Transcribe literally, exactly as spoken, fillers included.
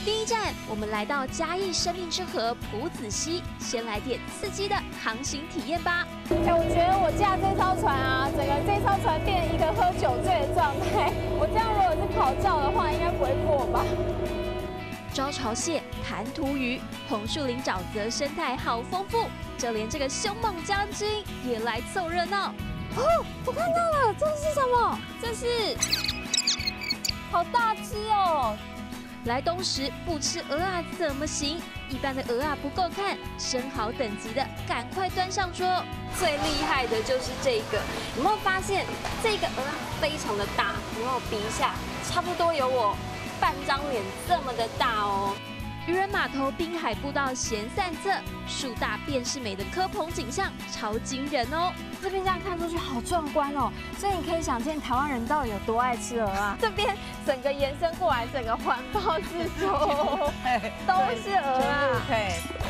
第一站，我们来到嘉义生命之河埔子溪，先来点刺激的航行体验吧。 哎，我觉得我驾这艘船啊，整个这艘船变一个喝酒醉的状态。我这样如果是考照的话，应该不会过吧？ 招潮蟹、弹涂鱼、红树林沼泽生态好丰富，就连这个凶猛将军也来凑热闹。 哦，我看到了，这是什么？这是，好大只哦！ 来东时不吃鹅啊怎么行？一般的鹅啊不够看，生蚝等级的赶快端上桌。 最厉害的就是这个，有没有发现这个鹅啊非常的大？有没有比一下？差不多有我半张脸这么的大哦。 渔人码头滨海步道闲散侧，树大便是美的科棚景象超惊人哦。 这边这样看出去好壮观哦，所以你可以想见台湾人到底有多爱吃鹅啊。这边整个延伸过来，整个环抱四周都是鹅啊。